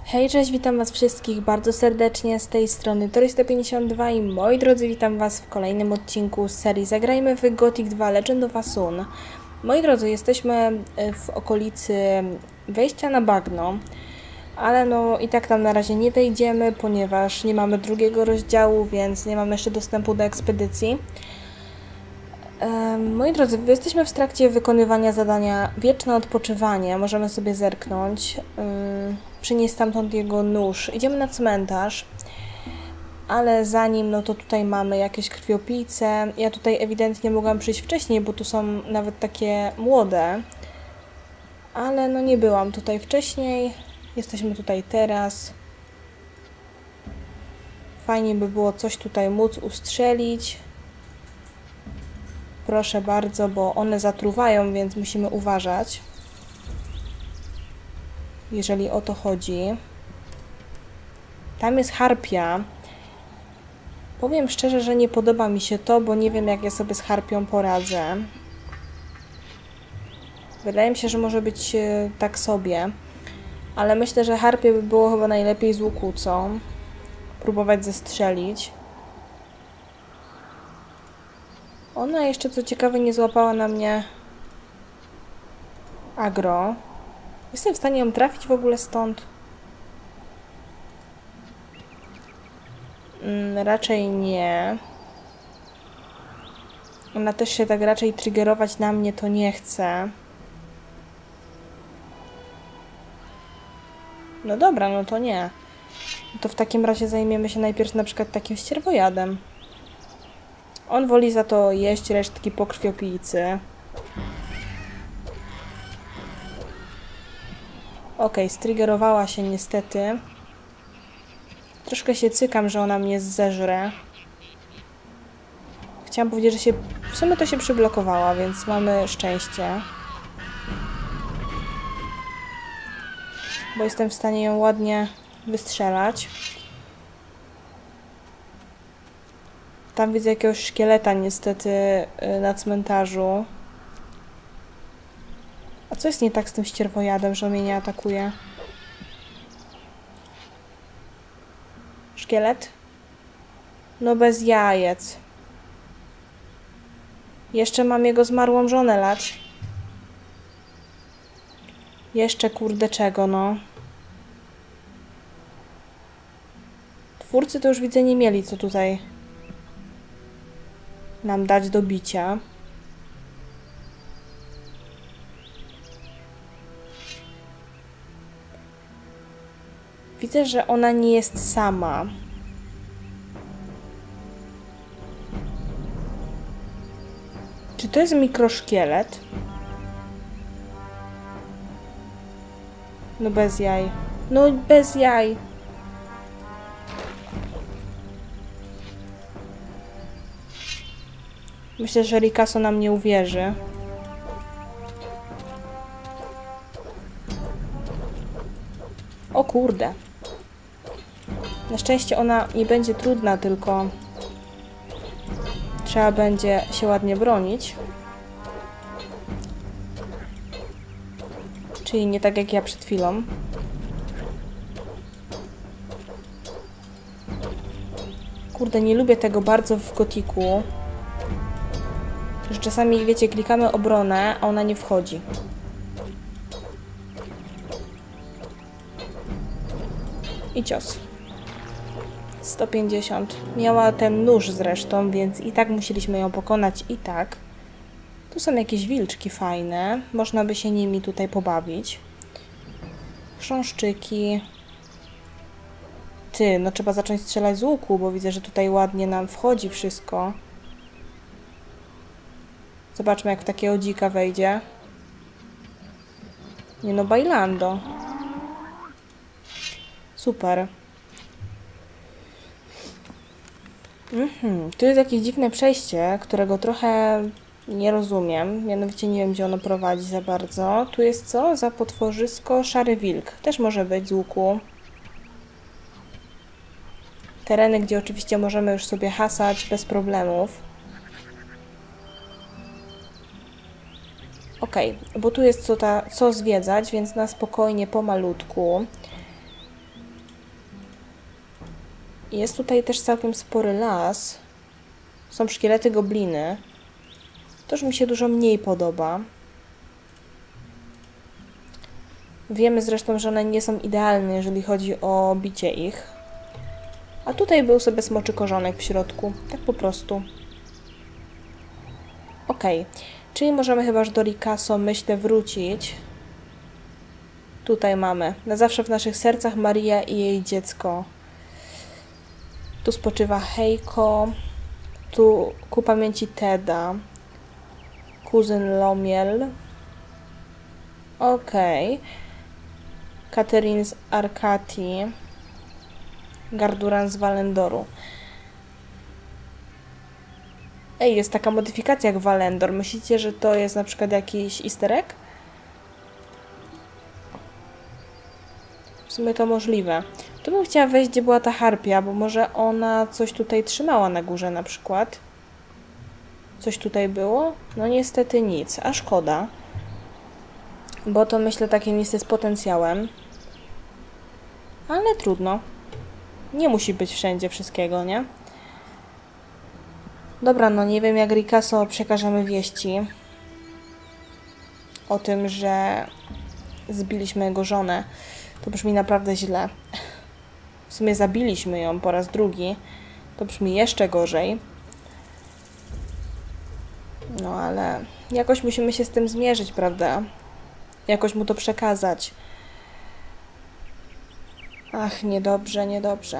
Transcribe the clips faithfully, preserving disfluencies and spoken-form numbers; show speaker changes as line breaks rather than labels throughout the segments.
Hej, cześć, witam was wszystkich bardzo serdecznie z tej strony Tori sto pięćdziesiąt dwa i moi drodzy, witam was w kolejnym odcinku z serii Zagrajmy w Gothic dwa Legend of Asun. Moi drodzy, jesteśmy w okolicy wejścia na bagno, ale no i tak tam na razie nie wejdziemy, ponieważ nie mamy drugiego rozdziału, więc nie mamy jeszcze dostępu do ekspedycji. Moi drodzy, jesteśmy w trakcie wykonywania zadania Wieczne Odpoczywanie. Możemy sobie zerknąć. Przynieść stamtąd jego nóż. Idziemy na cmentarz, ale zanim, no to tutaj mamy jakieś krwiopijce. Ja tutaj ewidentnie mogłam przyjść wcześniej, bo tu są nawet takie młode. Ale no nie byłam tutaj wcześniej. Jesteśmy tutaj teraz. Fajnie by było coś tutaj móc ustrzelić. Proszę bardzo, bo one zatruwają, więc musimy uważać, jeżeli o to chodzi. Tam jest harpia. Powiem szczerze, że nie podoba mi się to, bo nie wiem, jak ja sobie z harpią poradzę. Wydaje mi się, że może być tak sobie. Ale myślę, że harpię by było chyba najlepiej z łukucą. Próbować zestrzelić. Ona jeszcze, co ciekawe, nie złapała na mnie agro. Jestem w stanie ją trafić w ogóle stąd? Mm, raczej nie. Ona też się tak raczej triggerować na mnie to nie chce. No dobra, no to nie. To w takim razie zajmiemy się najpierw na przykład takim ścierwojadem. On woli za to jeść resztki po krwiopijcy. Okej, striggerowała się niestety. Troszkę się cykam, że ona mnie zeżre. Chciałam powiedzieć, że się... W sumie to się przyblokowała, więc mamy szczęście. Bo jestem w stanie ją ładnie wystrzelać. Tam widzę jakiegoś szkieleta niestety na cmentarzu. A co jest nie tak z tym ścierwojadem, że on mnie nie atakuje? Szkielet? No bez jajec. Jeszcze mam jego zmarłą żonę lać. Jeszcze kurde czego, no. Twórcy to już widzę nie mieli co tutaj nam dać do bicia. Widzę, że ona nie jest sama. Czy to jest mikroszkielet? No bez jaj. No bez jaj. Myślę, że Rikaso nam nie uwierzy. O kurde. Na szczęście ona nie będzie trudna, tylko trzeba będzie się ładnie bronić. Czyli nie tak jak ja przed chwilą. Kurde, nie lubię tego bardzo w Gothicu. Że czasami, wiecie, klikamy obronę, a ona nie wchodzi. I cios. sto pięćdziesiąt. Miała ten nóż zresztą, więc i tak musieliśmy ją pokonać i tak. Tu są jakieś wilczki fajne. Można by się nimi tutaj pobawić. Chrząszczyki. Ty, no trzeba zacząć strzelać z łuku, bo widzę, że tutaj ładnie nam wchodzi wszystko. Zobaczmy, jak w takiego dzika wejdzie. Nie no, bailando. Super. Mhm. Tu jest jakieś dziwne przejście, którego trochę nie rozumiem. Mianowicie nie wiem, gdzie ono prowadzi za bardzo. Tu jest co? Za potworzysko szary wilk. Też może być z łuku. Tereny, gdzie oczywiście możemy już sobie hasać bez problemów. Okej, bo tu jest co, ta, co zwiedzać, więc na spokojnie, pomalutku. Jest tutaj też całkiem spory las. Są szkielety gobliny. To już mi się dużo mniej podoba. Wiemy zresztą, że one nie są idealne, jeżeli chodzi o bicie ich. A tutaj był sobie smoczy korzonek w środku. Tak po prostu. Okej. Okay. Czyli możemy chyba już do Ricasso, myślę, wrócić. Tutaj mamy. Na zawsze w naszych sercach Maria i jej dziecko. Tu spoczywa Heiko. Tu ku pamięci Teda. Kuzyn Lomiel. Okej. Okay. Katerin z Arkati. Garduran z Walendoru. Ej, jest taka modyfikacja jak Walendor. Myślicie, że to jest na przykład jakiś easter egg? W sumie to możliwe. Tu bym chciała wejść, gdzie była ta harpia, bo może ona coś tutaj trzymała na górze na przykład. Coś tutaj było? No niestety nic, a szkoda. Bo to myślę takie miejsce z potencjałem. Ale trudno. Nie musi być wszędzie wszystkiego, nie? Dobra, no nie wiem jak Ricasso przekażemy wieści o tym, że zbiliśmy jego żonę. To brzmi naprawdę źle. W sumie zabiliśmy ją po raz drugi. To brzmi jeszcze gorzej. No ale jakoś musimy się z tym zmierzyć, prawda? Jakoś mu to przekazać. Ach, niedobrze, niedobrze.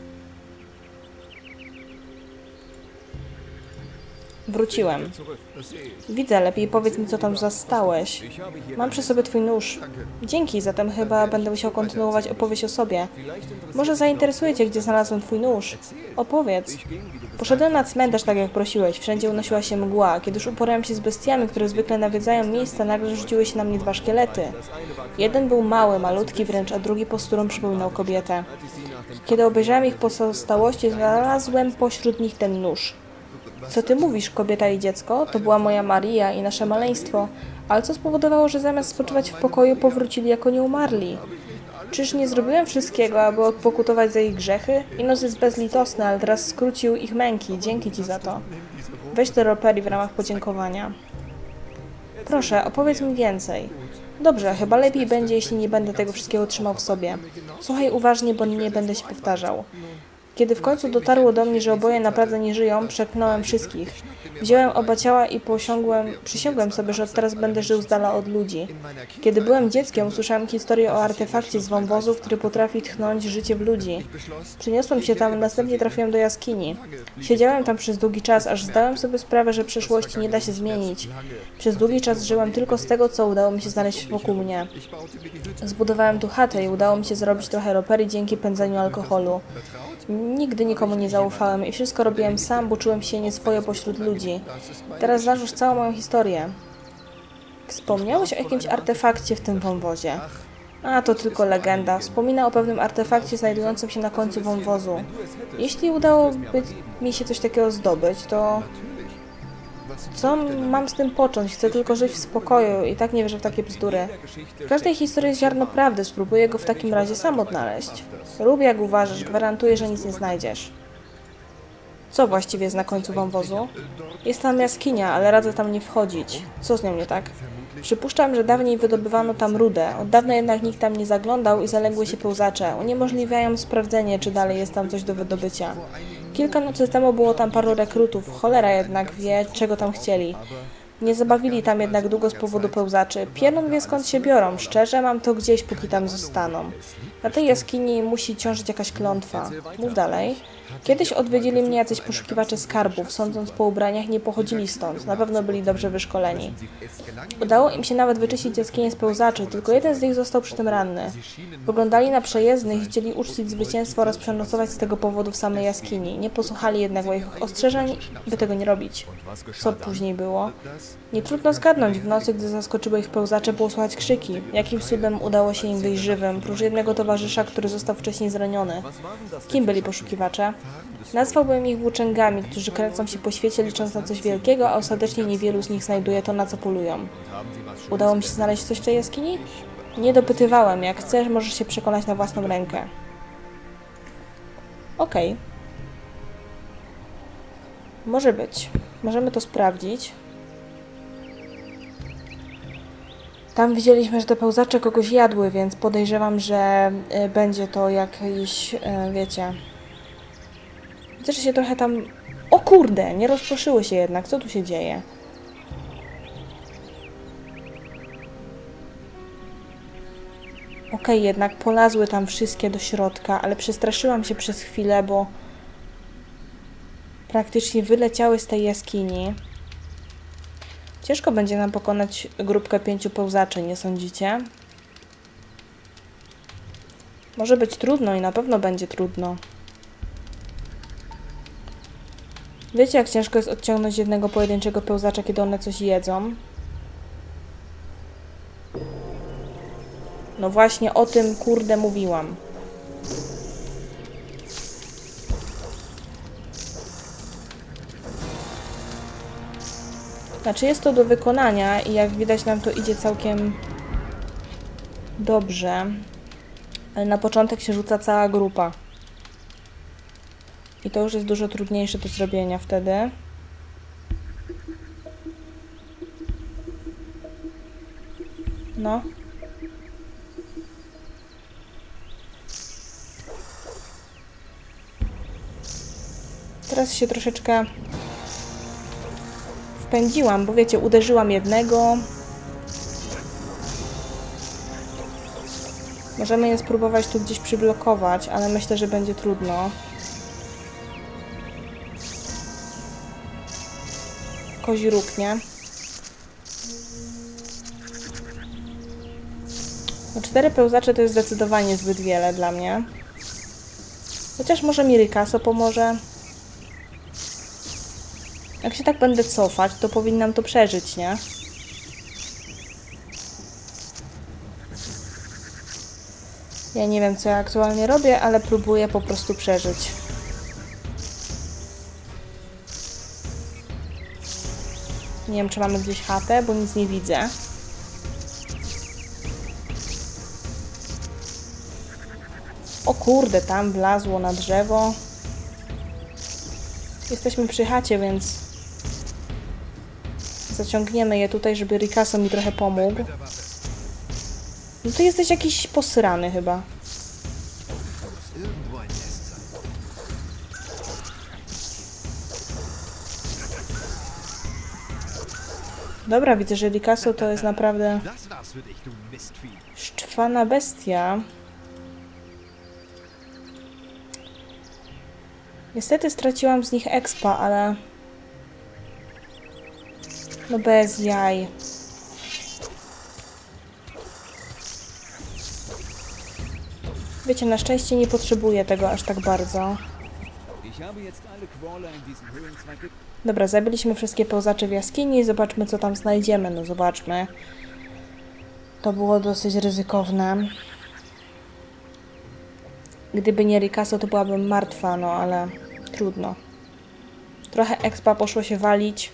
Wróciłem. Widzę, lepiej powiedz mi, co tam zastałeś. Mam przy sobie twój nóż. Dzięki, zatem chyba będę musiał kontynuować opowieść o sobie. Może zainteresuje cię, gdzie znalazłem twój nóż. Opowiedz. Poszedłem na cmentarz, tak jak prosiłeś. Wszędzie unosiła się mgła. Kiedy już uporałem się z bestiami, które zwykle nawiedzają miejsca, nagle rzuciły się na mnie dwa szkielety. Jeden był mały, malutki wręcz, a drugi posturą przypominał kobietę. Kiedy obejrzałem ich pozostałości, znalazłem pośród nich ten nóż. Co ty mówisz, kobieta i dziecko? To była moja Maria i nasze maleństwo. Ale co spowodowało, że zamiast spoczywać w pokoju, powrócili jako nieumarli? Czyż nie zrobiłem wszystkiego, aby odpokutować za ich grzechy? Inos jest bezlitosny, ale teraz skrócił ich męki. Dzięki ci za to. Weź te ropery w ramach podziękowania. Proszę, opowiedz mi więcej. Dobrze, chyba lepiej będzie, jeśli nie będę tego wszystkiego trzymał w sobie. Słuchaj uważnie, bo nie będę się powtarzał. Kiedy w końcu dotarło do mnie, że oboje naprawdę nie żyją, przeklnąłem wszystkich. Wziąłem oba ciała i posiągłem, przysiągłem sobie, że od teraz będę żył z dala od ludzi. Kiedy byłem dzieckiem, usłyszałem historię o artefakcie z wąwozu, który potrafi tchnąć życie w ludzi. Przeniosłem się tam, następnie trafiłem do jaskini. Siedziałem tam przez długi czas, aż zdałem sobie sprawę, że przeszłości nie da się zmienić. Przez długi czas żyłem tylko z tego, co udało mi się znaleźć wokół mnie. Zbudowałem tu chatę i udało mi się zrobić trochę ropery dzięki pędzeniu alkoholu. Nigdy nikomu nie zaufałem i wszystko robiłem sam, bo czułem się nieswojo pośród ludzi. Teraz znasz już całą moją historię. Wspomniałeś o jakimś artefakcie w tym wąwozie. A, to tylko legenda. Wspomina o pewnym artefakcie znajdującym się na końcu wąwozu. Jeśli udałoby mi się coś takiego zdobyć, to... Co mam z tym począć? Chcę tylko żyć w spokoju i tak nie wierzę w takie bzdury. W każdej historii jest ziarno prawdy, spróbuję go w takim razie sam odnaleźć. Rób jak uważasz, gwarantuję, że nic nie znajdziesz. Co właściwie jest na końcu wąwozu? Jest tam jaskinia, ale radzę tam nie wchodzić. Co z nią nie tak? Przypuszczam, że dawniej wydobywano tam rudę. Od dawna jednak nikt tam nie zaglądał i zaległy się pełzacze. Uniemożliwiają sprawdzenie, czy dalej jest tam coś do wydobycia. Kilka nocy temu było tam paru rekrutów. Cholera jednak wie, czego tam chcieli. Nie zabawili tam jednak długo z powodu pełzaczy. Pierun wie, skąd się biorą. Szczerze, mam to gdzieś, póki tam zostaną. Na tej jaskini musi ciążyć jakaś klątwa. Mów dalej. Kiedyś odwiedzili mnie jacyś poszukiwacze skarbów. Sądząc po ubraniach, nie pochodzili stąd. Na pewno byli dobrze wyszkoleni. Udało im się nawet wyczyścić jaskinię z pełzaczy, tylko jeden z nich został przy tym ranny. Wyglądali na przejezdnych i chcieli uczcić zwycięstwo oraz przenocować z tego powodu w samej jaskini. Nie posłuchali jednak moich ostrzeżeń, by tego nie robić. Co później było? Nie trudno zgadnąć. W nocy, gdy zaskoczyły ich pełzacze, było słychać krzyki. Jakim cudem udało się im wyjść żywym, prócz jednego towarzysza, który został wcześniej zraniony. Kim byli poszukiwacze? Nazwałbym ich włóczęgami, którzy kręcą się po świecie licząc na coś wielkiego, a ostatecznie niewielu z nich znajduje to, na co polują. Udało mi się znaleźć coś w tej jaskini? Nie dopytywałem. Jak chcesz, możesz się przekonać na własną rękę. Okej. Okay. Może być. Możemy to sprawdzić. Tam widzieliśmy, że te pełzacze kogoś jadły, więc podejrzewam, że y, będzie to jakieś, y, wiecie... Widzę, że się trochę tam... O kurde! Nie rozproszyły się jednak. Co tu się dzieje? Okej, okay, jednak polazły tam wszystkie do środka, ale przestraszyłam się przez chwilę, bo... Praktycznie wyleciały z tej jaskini. Ciężko będzie nam pokonać grupkę pięciu pełzaczy, nie sądzicie? Może być trudno i na pewno będzie trudno. Wiecie, jak ciężko jest odciągnąć jednego pojedynczego pełzacza, kiedy one coś jedzą? No właśnie o tym, kurde, mówiłam. Znaczy jest to do wykonania i jak widać nam to idzie całkiem dobrze. Ale na początek się rzuca cała grupa. I to już jest dużo trudniejsze do zrobienia wtedy. No. Teraz się troszeczkę wpędziłam, bo wiecie, uderzyłam jednego. Możemy je spróbować tu gdzieś przyblokować, ale myślę, że będzie trudno. Kozi róg, nie? No, cztery pełzacze to jest zdecydowanie zbyt wiele dla mnie. Chociaż może mi Ricasso pomoże. Jak się tak będę cofać, to powinnam to przeżyć, nie? Ja nie wiem, co ja aktualnie robię, ale próbuję po prostu przeżyć. Nie wiem, czy mamy gdzieś chatę, bo nic nie widzę. O kurde, tam wlazło na drzewo. Jesteśmy przy chacie, więc zaciągniemy je tutaj, żeby Ricasso mi trochę pomógł. No ty jesteś jakiś posrany chyba. Dobra, widzę, że Ricasso to jest naprawdę szczwana bestia. Niestety straciłam z nich expa, ale... No bez jaj. Wiecie, na szczęście nie potrzebuję tego aż tak bardzo. Dobra, zabiliśmy wszystkie pełzacze w jaskini. Zobaczmy, co tam znajdziemy. No zobaczmy. To było dosyć ryzykowne. Gdyby nie Ricasso, to byłabym martwa, no ale trudno. Trochę expa poszło się walić.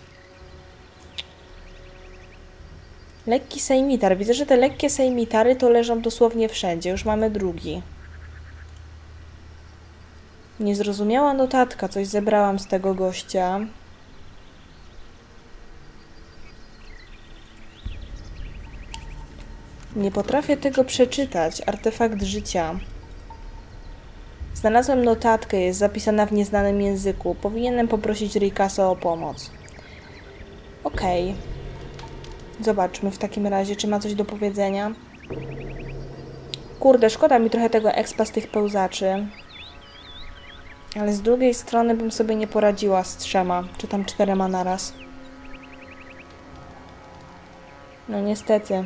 Lekki sejmitar. Widzę, że te lekkie sejmitary to leżą dosłownie wszędzie. Już mamy drugi. Niezrozumiała notatka. Coś zebrałam z tego gościa. Nie potrafię tego przeczytać. Artefakt życia. Znalazłem notatkę. Jest zapisana w nieznanym języku. Powinienem poprosić Ricasso o pomoc. Okej. Okay. Zobaczmy w takim razie, czy ma coś do powiedzenia. Kurde, szkoda mi trochę tego expa z tych pełzaczy. Ale z drugiej strony bym sobie nie poradziła z trzema, czy tam czterema naraz. No niestety.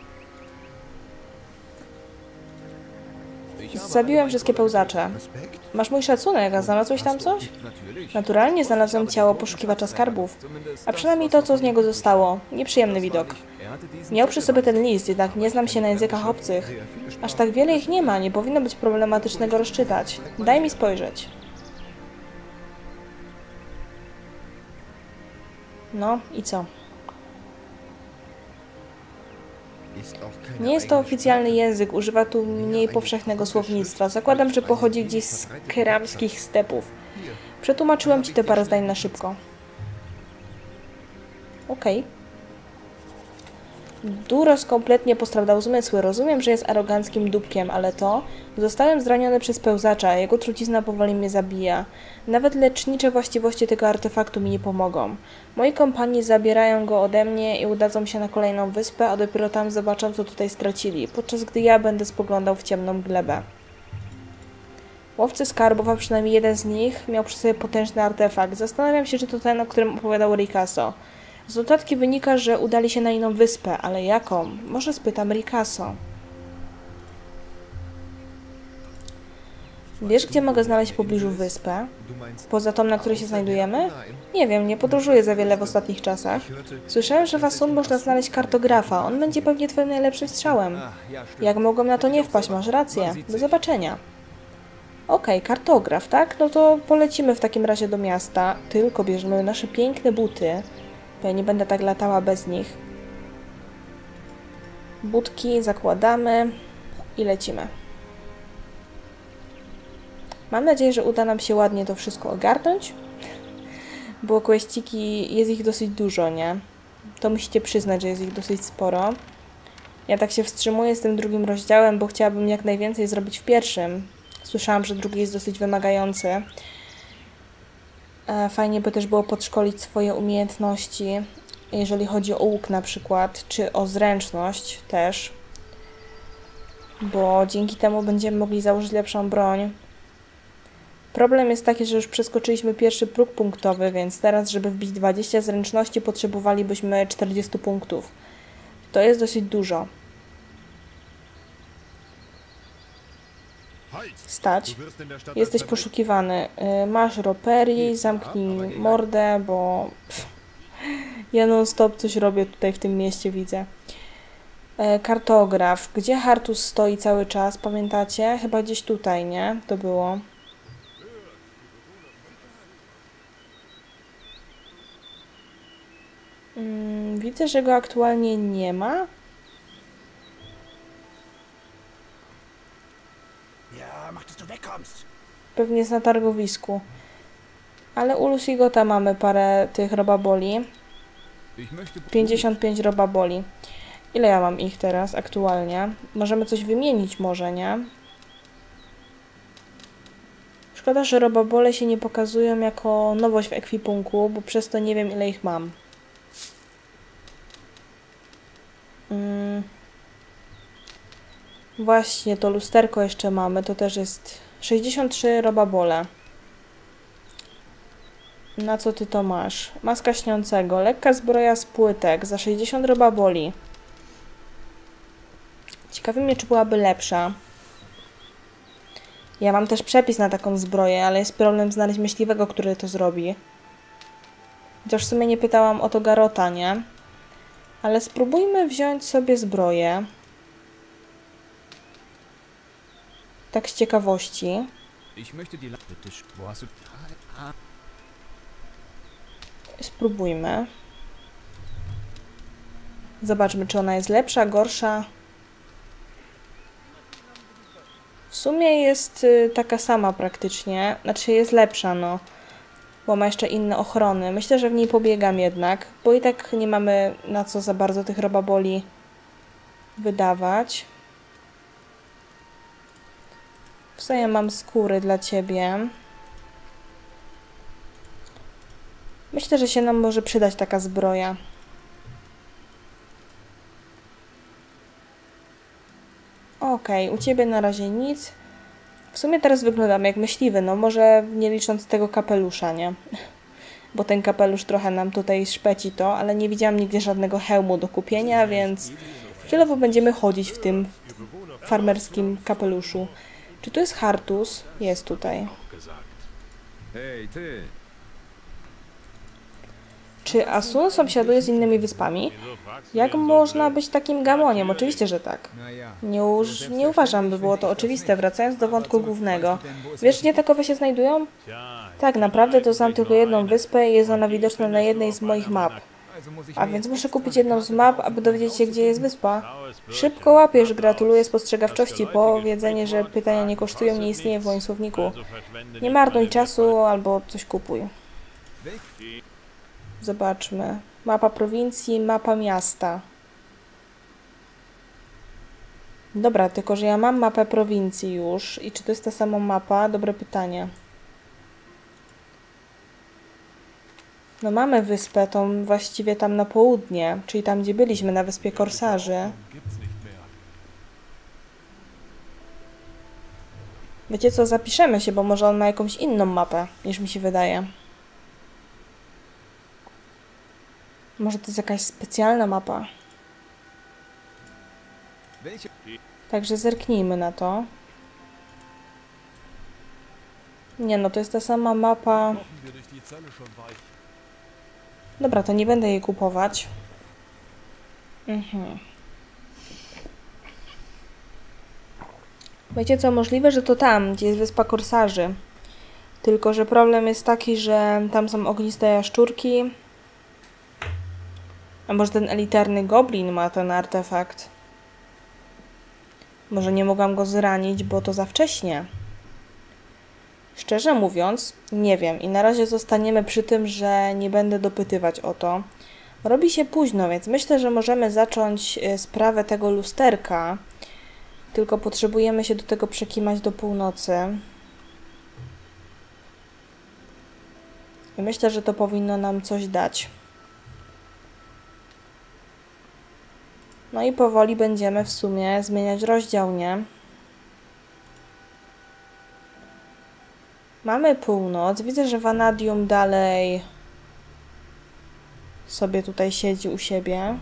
Zabiłem wszystkie pełzacze. Masz mój szacunek, a znalazłeś tam coś? Naturalnie znalazłem ciało poszukiwacza skarbów. A przynajmniej to, co z niego zostało. Nieprzyjemny widok. Miał przy sobie ten list, jednak nie znam się na językach obcych. Aż tak wiele ich nie ma, nie powinno być problematyczne go rozczytać. Daj mi spojrzeć. No i co? Nie jest to oficjalny język, używa tu mniej powszechnego słownictwa. Zakładam, że pochodzi gdzieś z keramskich stepów. Przetłumaczyłem ci te parę zdań na szybko. Okej. Okay. Duros kompletnie postradał zmysły. Rozumiem, że jest aroganckim dupkiem, ale to... Zostałem zraniony przez pełzacza, a jego trucizna powoli mnie zabija. Nawet lecznicze właściwości tego artefaktu mi nie pomogą. Moi kompanii zabierają go ode mnie i udadzą się na kolejną wyspę, a dopiero tam zobaczą, co tutaj stracili, podczas gdy ja będę spoglądał w ciemną glebę. Łowcy skarbów, a przynajmniej jeden z nich, miał przy sobie potężny artefakt. Zastanawiam się, czy to ten, o którym opowiadał Ricasso. Z notatki wynika, że udali się na inną wyspę, ale jaką? Może spytam Ricasso. Wiesz, gdzie mogę znaleźć w pobliżu wyspę? Poza tą, na której się znajdujemy? Nie wiem, nie podróżuję za wiele w ostatnich czasach. Słyszałem, że w Asun można znaleźć kartografa. On będzie pewnie twoim najlepszym strzałem. Jak mogłem na to nie wpaść? Masz rację. Do zobaczenia. Okej, okay, kartograf, tak? No to polecimy w takim razie do miasta. Tylko bierzemy nasze piękne buty. Bo ja nie będę tak latała bez nich. Butki zakładamy i lecimy. Mam nadzieję, że uda nam się ładnie to wszystko ogarnąć, bo questyki, jest ich dosyć dużo, nie? To musicie przyznać, że jest ich dosyć sporo. Ja tak się wstrzymuję z tym drugim rozdziałem, bo chciałabym jak najwięcej zrobić w pierwszym. Słyszałam, że drugi jest dosyć wymagający. Fajnie by też było podszkolić swoje umiejętności, jeżeli chodzi o łuk na przykład, czy o zręczność też, bo dzięki temu będziemy mogli założyć lepszą broń. Problem jest taki, że już przeskoczyliśmy pierwszy próg punktowy, więc teraz, żeby wbić dwadzieścia zręczności, potrzebowalibyśmy czterdzieści punktów. To jest dosyć dużo. Stać. Jesteś poszukiwany. Masz roperii, zamknij mordę, bo... Pff, ja non stop coś robię tutaj w tym mieście, widzę. Kartograf. Gdzie Hartus stoi cały czas? Pamiętacie? Chyba gdzieś tutaj, nie? To było... Hmm, widzę, że go aktualnie nie ma. Pewnie jest na targowisku. Ale u Lusigota mamy parę tych robaboli. pięćdziesiąt pięć robaboli. Ile ja mam ich teraz aktualnie? Możemy coś wymienić może, nie? Szkoda, że robabole się nie pokazują jako nowość w ekwipunku, bo przez to nie wiem, ile ich mam. Hmm. Właśnie, to lusterko jeszcze mamy, to też jest sześćdziesiąt trzy robabole. Na co ty to masz? Maska śniącego, lekka zbroja z płytek za sześćdziesiąt robaboli. Ciekawi mnie, czy byłaby lepsza. Ja mam też przepis na taką zbroję, ale jest problem znaleźć myśliwego, który to zrobi. Chociaż w sumie nie pytałam o to Garota, nie? Ale spróbujmy wziąć sobie zbroję. Tak z ciekawości. Spróbujmy. Zobaczmy, czy ona jest lepsza, gorsza. W sumie jest y, taka sama praktycznie. Znaczy jest lepsza, no. Bo ma jeszcze inne ochrony. Myślę, że w niej pobiegam jednak, bo i tak nie mamy na co za bardzo tych robaboli wydawać. W sumie mam skóry dla ciebie. Myślę, że się nam może przydać taka zbroja. Okej, okay, u ciebie na razie nic. W sumie teraz wyglądam jak myśliwy, no może nie licząc tego kapelusza, nie? Bo ten kapelusz trochę nam tutaj szpeci to, ale nie widziałam nigdzie żadnego hełmu do kupienia, więc chwilowo będziemy chodzić w tym farmerskim kapeluszu. Czy tu jest Hartus? Jest tutaj.
Hej, ty!
Czy Asun sąsiaduje z innymi wyspami? Jak można być takim gamoniem? Oczywiście, że tak. Nie, uż, nie uważam, by było to oczywiste. Wracając do wątku głównego. Wiesz, gdzie takowe się znajdują? Tak, naprawdę to znam tylko jedną wyspę i jest ona widoczna na jednej z moich map. A więc muszę kupić jedną z map, aby dowiedzieć się, gdzie jest wyspa. Szybko łapiesz, gratuluję spostrzegawczości. Powiedzenie, że pytania nie kosztują, nie istnieje w moim słowniku. Nie marnuj czasu albo coś kupuj. Zobaczmy. Mapa prowincji, mapa miasta. Dobra, tylko że ja mam mapę prowincji już. I czy to jest ta sama mapa? Dobre pytanie. No mamy wyspę, tą właściwie tam na południe, czyli tam, gdzie byliśmy, na wyspie Korsarzy. Wiecie co, zapiszemy się, bo może on ma jakąś inną mapę, niż mi się wydaje. Może to jest jakaś specjalna mapa. Także zerknijmy na to. Nie no, to jest ta sama mapa. Dobra, to nie będę jej kupować. Mhm. Wiecie co, możliwe, że to tam, gdzie jest wyspa Korsarzy. Tylko że problem jest taki, że tam są ogniste jaszczurki. A może ten elitarny goblin ma ten artefakt? Może nie mogłam go zranić, bo to za wcześnie. Szczerze mówiąc, nie wiem i na razie zostaniemy przy tym, że nie będę dopytywać o to. Robi się późno, więc myślę, że możemy zacząć sprawę tego lusterka. Tylko potrzebujemy się do tego przekimać do północy. I myślę, że to powinno nam coś dać. No i powoli będziemy w sumie zmieniać rozdział, nie? Mamy północ. Widzę, że Vanadium dalej sobie tutaj siedzi u siebie.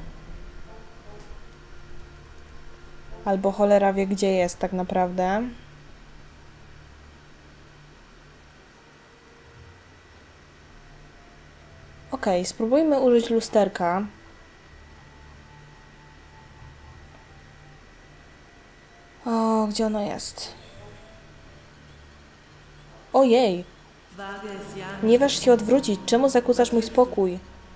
Albo cholera wie, gdzie jest tak naprawdę. Ok, spróbujmy użyć lusterka. O, gdzie ono jest? Ojej! Nie waż się odwrócić. Czemu zakłócasz mój spokój?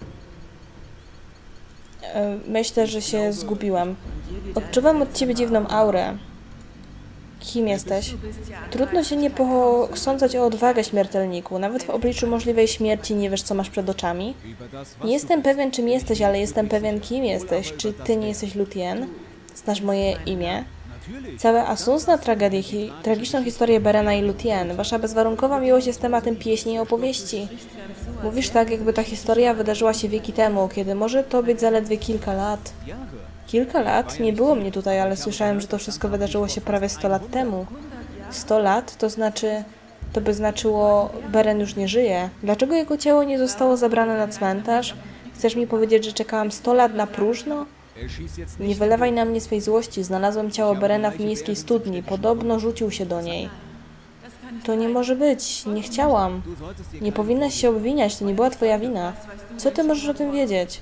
Myślę, że się zgubiłem. Odczuwam od ciebie dziwną aurę. Kim jesteś? Trudno się nie posądzać o odwagę, śmiertelniku. Nawet w obliczu możliwej śmierci nie wiesz, co masz przed oczami. Nie jestem pewien, czym jesteś, ale jestem pewien, kim jesteś. Czy ty nie jesteś Lúthien? Znasz moje imię? Całe Asun zna tragedię, hi tragiczną historię Berena i Lúthien. Wasza bezwarunkowa miłość jest tematem pieśni i opowieści. Mówisz tak, jakby ta historia wydarzyła się wieki temu, kiedy może to być zaledwie kilka lat. Kilka lat? Nie było mnie tutaj, ale słyszałem, że to wszystko wydarzyło się prawie sto lat temu. Sto lat? To znaczy... To by znaczyło, Beren już nie żyje. Dlaczego jego ciało nie zostało zabrane na cmentarz? Chcesz mi powiedzieć, że czekałam sto lat na próżno? Nie wylewaj na mnie swej złości. Znalazłem ciało Berena w miejskiej studni. Podobno rzucił się do niej. To nie może być. Nie chciałam. Nie powinnaś się obwiniać. To nie była twoja wina. Co ty możesz o tym wiedzieć?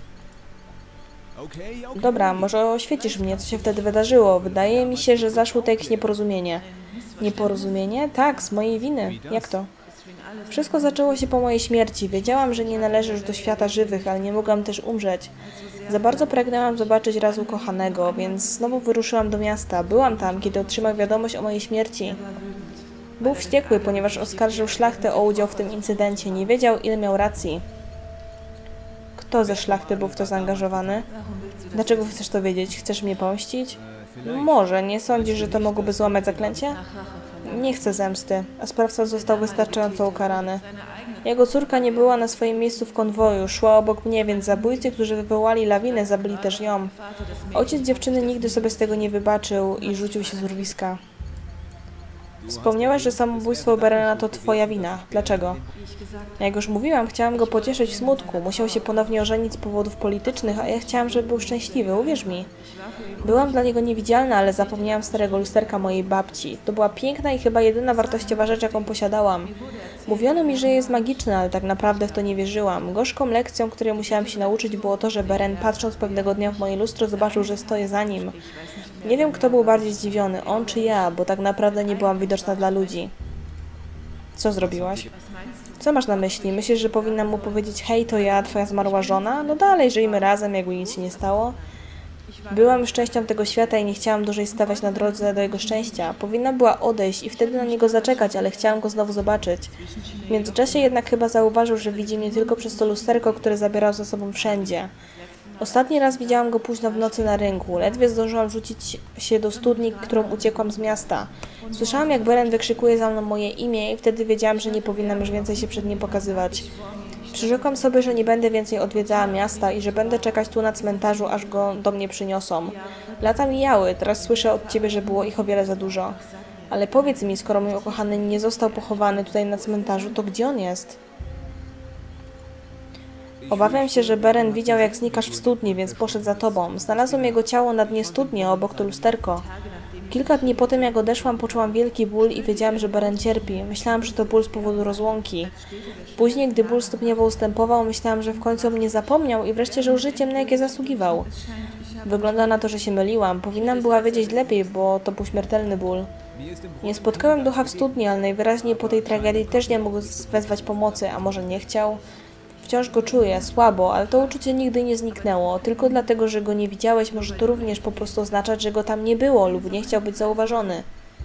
Dobra, może oświecisz mnie, co się wtedy wydarzyło. Wydaje mi się, że zaszło to jakieś nieporozumienie. Nieporozumienie? Tak, z mojej winy. Jak to? Wszystko zaczęło się po mojej śmierci. Wiedziałam, że nie należę już do świata żywych, ale nie mogłam też umrzeć. Za bardzo pragnęłam zobaczyć raz ukochanego, więc znowu wyruszyłam do miasta. Byłam tam, kiedy otrzymał wiadomość o mojej śmierci. Był wściekły, ponieważ oskarżył szlachtę o udział w tym incydencie. Nie wiedział, ile miał racji. Kto ze szlachty był w to zaangażowany? Dlaczego chcesz to wiedzieć? Chcesz mnie pomścić? Może. Nie sądzisz, że to mogłoby złamać zaklęcie? Nie chcę zemsty, a sprawca został wystarczająco ukarany. Jego córka nie była na swoim miejscu w konwoju, szła obok mnie, więc zabójcy, którzy wywołali lawinę, zabili też ją. Ojciec dziewczyny nigdy sobie z tego nie wybaczył i rzucił się z urwiska. Wspomniałaś, że samobójstwo Berena to twoja wina. Dlaczego? Jak już mówiłam, chciałam go pocieszyć w smutku. Musiał się ponownie ożenić z powodów politycznych, a ja chciałam, żeby był szczęśliwy, uwierz mi. Byłam dla niego niewidzialna, ale zapomniałam starego lusterka mojej babci. To była piękna i chyba jedyna wartościowa rzecz, jaką posiadałam. Mówiono mi, że jest magiczna, ale tak naprawdę w to nie wierzyłam. Gorzką lekcją, której musiałam się nauczyć, było to, że Beren, patrząc pewnego dnia w moje lustro, zobaczył, że stoję za nim. Nie wiem, kto był bardziej zdziwiony, on czy ja, bo tak naprawdę nie byłam widoczna dla ludzi. Co zrobiłaś? Co masz na myśli? Myślisz, że powinnam mu powiedzieć, hej, to ja, twoja zmarła żona? No dalej, żyjmy razem, jakby nic się nie stało. Byłam już częścią tego świata i nie chciałam dłużej stawać na drodze do jego szczęścia. Powinna była odejść i wtedy na niego zaczekać, ale chciałam go znowu zobaczyć. W międzyczasie jednak chyba zauważył, że widzi mnie tylko przez to lusterko, które zabierał ze sobą wszędzie. Ostatni raz widziałam go późno w nocy na rynku. Ledwie zdążyłam rzucić się do studni, którą uciekłam z miasta. Słyszałam, jak Beren wykrzykuje za mną moje imię i wtedy wiedziałam, że nie powinnam już więcej się przed nim pokazywać. Przyrzekłam sobie, że nie będę więcej odwiedzała miasta i że będę czekać tu na cmentarzu, aż go do mnie przyniosą. Lata mijały, teraz słyszę od ciebie, że było ich o wiele za dużo. Ale powiedz mi, skoro mój ukochany nie został pochowany tutaj na cmentarzu, to gdzie on jest? Obawiam się, że Beren widział, jak znikasz w studni, więc poszedł za tobą. Znalazłem jego ciało na dnie studni, a obok to lusterko. Kilka dni po tym, jak odeszłam, poczułam wielki ból i wiedziałam, że Beren cierpi. Myślałam, że to ból z powodu rozłąki. Później, gdy ból stopniowo ustępował, myślałam, że w końcu o mnie zapomniał i wreszcie żył życiem, na jakie zasługiwał. Wygląda na to, że się myliłam. Powinnam była wiedzieć lepiej, bo to był śmiertelny ból. Nie spotkałem ducha w studni, ale najwyraźniej po tej tragedii też nie mógł wezwać pomocy, a może nie chciał? Wciąż go czuję, słabo, ale to uczucie nigdy nie zniknęło. Tylko dlatego, że go nie widziałeś, może to również po prostu oznaczać, że go tam nie było lub nie chciał być zauważony.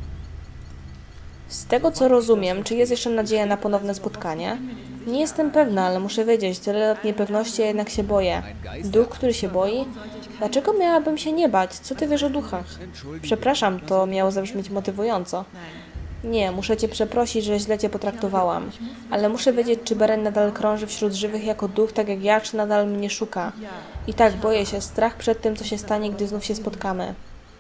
Z tego, co rozumiem, czy jest jeszcze nadzieja na ponowne spotkanie? Nie jestem pewna, ale muszę wiedzieć. Tyle lat niepewności, a jednak się boję. Duch, który się boi? Dlaczego miałabym się nie bać? Co ty wiesz o duchach? Przepraszam, to miało zabrzmieć motywująco. Nie, muszę cię przeprosić, że źle cię potraktowałam. Ale muszę wiedzieć, czy Beren nadal krąży wśród żywych jako duch, tak jak ja, czy nadal mnie szuka. I tak, boję się. Strach przed tym, co się stanie, gdy znów się spotkamy.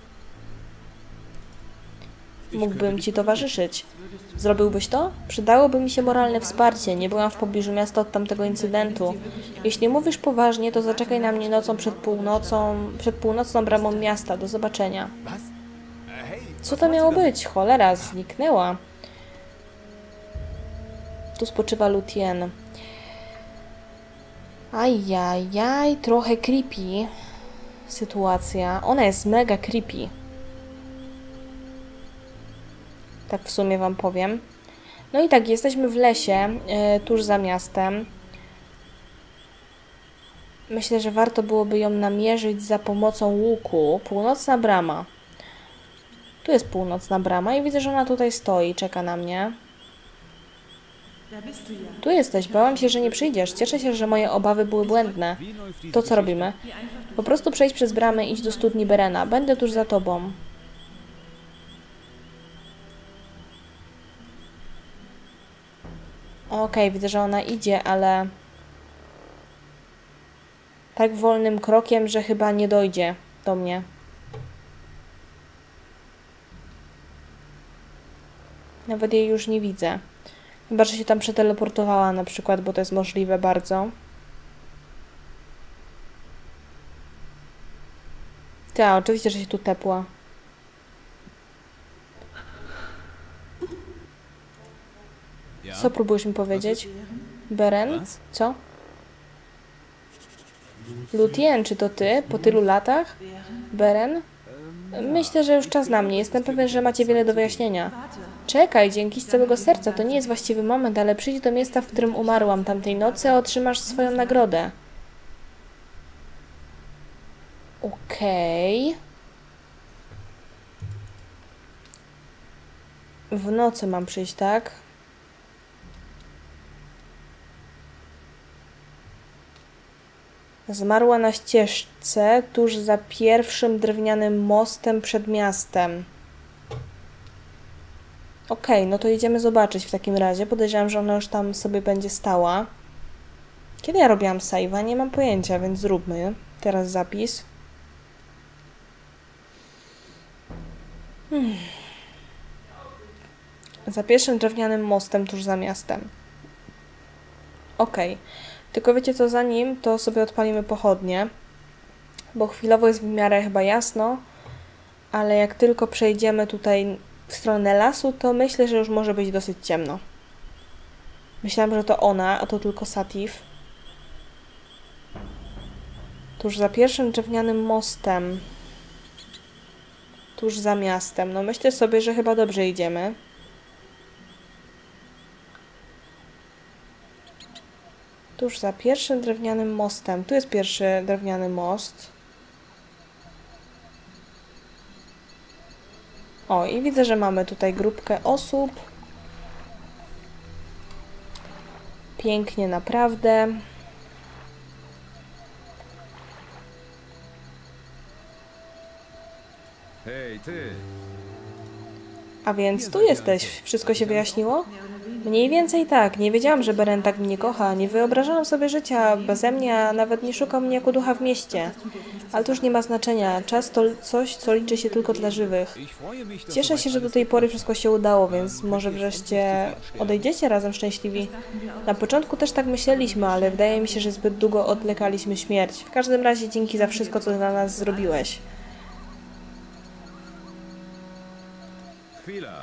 Mógłbym ci towarzyszyć. Zrobiłbyś to? Przydałoby mi się moralne wsparcie. Nie byłam w pobliżu miasta od tamtego incydentu. Jeśli mówisz poważnie, to zaczekaj na mnie nocą przed północą, przed północną bramą miasta. Do zobaczenia. Co to miało być? Cholera, zniknęła. Tu spoczywa Lúthien. Ajajaj, trochę creepy sytuacja. Ona jest mega creepy. Tak w sumie wam powiem. No i tak, jesteśmy w lesie, yy, tuż za miastem. Myślę, że warto byłoby ją namierzyć za pomocą łuku. Północna brama. Tu jest północna brama i widzę, że ona tutaj stoi, czeka na mnie. Tu jesteś, bałam się, że nie przyjdziesz. Cieszę się, że moje obawy były błędne. To co robimy? Po prostu przejdź przez bramę i idź do studni Berena. Będę tuż za tobą. Okej, okay, widzę, że ona idzie, ale... tak wolnym krokiem, że chyba nie dojdzie do mnie. Nawet jej już nie widzę. Chyba, że się tam przeteleportowała na przykład, bo to jest możliwe bardzo. Tak, oczywiście, że się tu tepła. Co próbujesz mi powiedzieć? Beren? Co? Lúthien, czy to ty? Po tylu latach? Beren? Myślę, że już czas na mnie. Jestem pewien, że macie wiele do wyjaśnienia. Czekaj, dzięki z całego serca. To nie jest właściwy moment, ale przyjdź do miejsca, w którym umarłam tamtej nocy, a otrzymasz swoją nagrodę. Okej. Okay. W nocy mam przyjść, tak? Zmarła na ścieżce tuż za pierwszym drewnianym mostem przed miastem. Okej, okay, no to idziemy zobaczyć w takim razie. Podejrzewam, że ona już tam sobie będzie stała. Kiedy ja robiłam save'a? Nie mam pojęcia, więc zróbmy. Teraz zapis. Hmm. Za pierwszym drewnianym mostem tuż za miastem. Okej. Okay. Tylko wiecie co, za nim to sobie odpalimy pochodnie, bo chwilowo jest w miarę chyba jasno, ale jak tylko przejdziemy tutaj w stronę lasu, to myślę, że już może być dosyć ciemno. Myślałam, że to ona, a to tylko Satif. Tuż za pierwszym drewnianym mostem, tuż za miastem. No myślę sobie, że chyba dobrze idziemy. Tuż za pierwszym drewnianym mostem. Tu jest pierwszy drewniany most. O, i widzę, że mamy tutaj grupkę osób. Pięknie, naprawdę.
Hej, ty!
A więc tu jesteś. Wszystko się wyjaśniło? Mniej więcej tak. Nie wiedziałam, że Beren tak mnie kocha. Nie wyobrażałam sobie życia beze mnie, a nawet nie szukał mnie jako ducha w mieście. Ale to już nie ma znaczenia. Czas to coś, co liczy się tylko dla żywych. Cieszę się, że do tej pory wszystko się udało, więc może wreszcie odejdziecie razem szczęśliwi. Na początku też tak myśleliśmy, ale wydaje mi się, że zbyt długo odlekaliśmy śmierć. W każdym razie dzięki za wszystko, co dla nas zrobiłeś.
Chwila!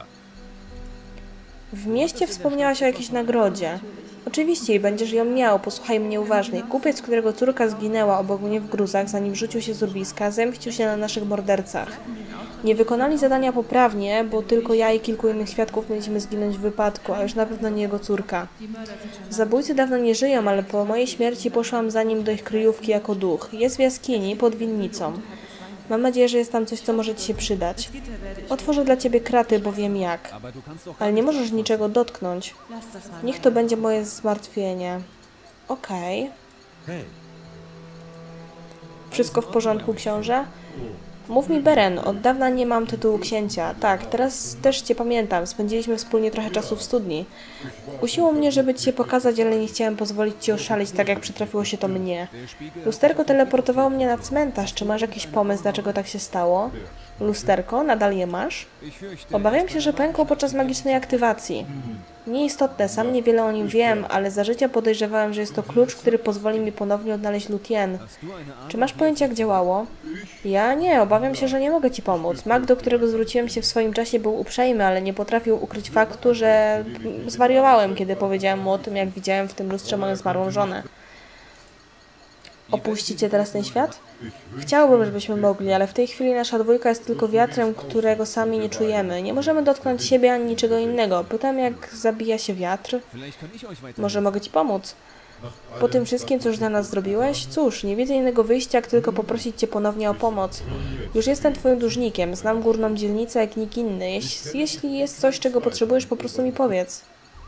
W mieście wspomniałaś o jakiejś nagrodzie. Oczywiście i będziesz ją miał, posłuchaj mnie uważnie. Kupiec, którego córka zginęła obok mnie w gruzach, zanim rzucił się z urwiska, zemścił się na naszych mordercach. Nie wykonali zadania poprawnie, bo tylko ja i kilku innych świadków mieliśmy zginąć w wypadku, a już na pewno nie jego córka. Zabójcy dawno nie żyją, ale po mojej śmierci poszłam za nim do ich kryjówki jako duch. Jest w jaskini, pod winnicą. Mam nadzieję, że jest tam coś, co może ci się przydać. Otworzę dla ciebie kraty, bo wiem jak. Ale nie możesz niczego dotknąć. Niech to będzie moje zmartwienie. Okej.
Hej!
Wszystko w porządku, książę? Mów mi, Beren, od dawna nie mam tytułu księcia. Tak, teraz też cię pamiętam. Spędziliśmy wspólnie trochę czasu w studni. Kusiło mnie, żeby ci się pokazać, ale nie chciałem pozwolić ci oszaleć tak, jak przytrafiło się to mnie. Lusterko teleportowało mnie na cmentarz. Czy masz jakiś pomysł, dlaczego tak się stało? Lusterko? Nadal je masz? Obawiam się, że pękło podczas magicznej aktywacji. Nieistotne, sam niewiele o nim wiem, ale za życia podejrzewałem, że jest to klucz, który pozwoli mi ponownie odnaleźć Lúthien. Czy masz pojęcie, jak działało? Ja nie, obawiam się, że nie mogę ci pomóc. Mag, do którego zwróciłem się w swoim czasie, był uprzejmy, ale nie potrafił ukryć faktu, że zwariowałem, kiedy powiedziałem mu o tym, jak widziałem w tym lustrze moją zmarłą żonę. Opuścicie teraz ten świat? Chciałbym, żebyśmy mogli, ale w tej chwili nasza dwójka jest tylko wiatrem, którego sami nie czujemy. Nie możemy dotknąć siebie ani niczego innego. Pytam, jak zabija się wiatr. Może mogę ci pomóc? Po tym wszystkim, co już dla nas zrobiłeś? Cóż, nie widzę innego wyjścia, jak tylko poprosić cię ponownie o pomoc. Już jestem twoim dłużnikiem. Znam górną dzielnicę jak nikt inny. Jeśli, jeśli jest coś, czego potrzebujesz, po prostu mi powiedz.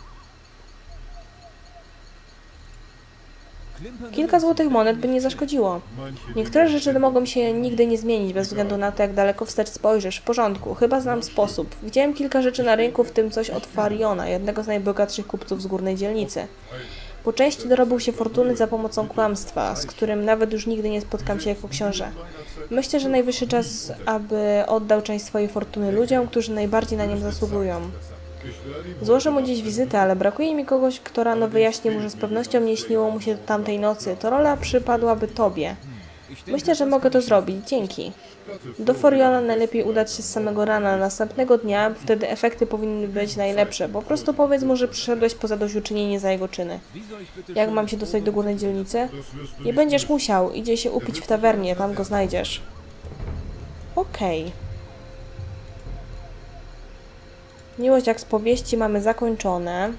Kilka złotych monet by nie zaszkodziło. Niektóre rzeczy mogą się nigdy nie zmienić, bez względu na to, jak daleko wstecz spojrzysz. W porządku, chyba znam sposób. Widziałem kilka rzeczy na rynku, w tym coś od Fariona, jednego z najbogatszych kupców z górnej dzielnicy. Po części dorobił się fortuny za pomocą kłamstwa, z którym nawet już nigdy nie spotkam się jako książę. Myślę, że najwyższy czas, aby oddał część swojej fortuny ludziom, którzy najbardziej na nią zasługują. Złożę mu dziś wizytę, ale brakuje mi kogoś, kto rano wyjaśni mu, że z pewnością nie śniło mu się tamtej nocy. To rola przypadłaby tobie. Myślę, że mogę to zrobić. Dzięki. Do Fariona najlepiej udać się z samego rana, następnego dnia, wtedy efekty powinny być najlepsze. Po prostu powiedz mu, że przyszedłeś po zadośćuczynienie za jego czyny. Jak mam się dostać do górnej dzielnicy? Nie będziesz musiał. Idzie się upić w tawernie, tam go znajdziesz. Okej. Okay. Miłość jak z powieści mamy zakończone.